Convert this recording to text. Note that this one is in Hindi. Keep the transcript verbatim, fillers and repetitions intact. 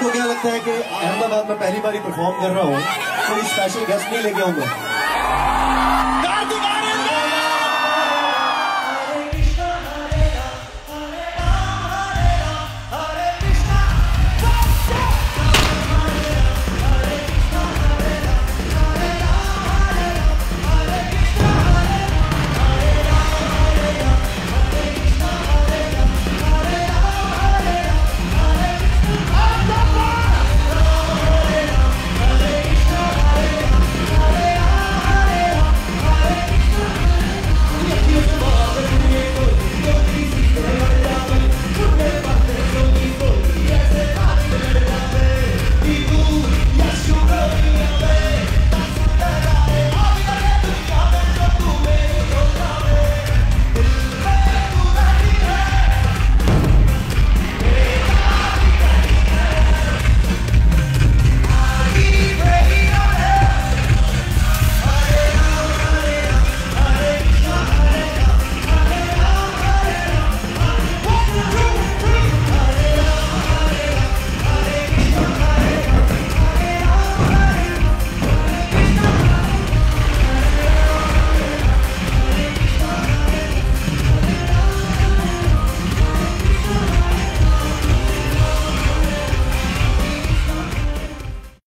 आपको क्या लगता है कि अहमदाबाद में पहली बार परफॉर्म कर रहा हूँ, कोई स्पेशल गेस्ट नहीं लेके आऊंगा?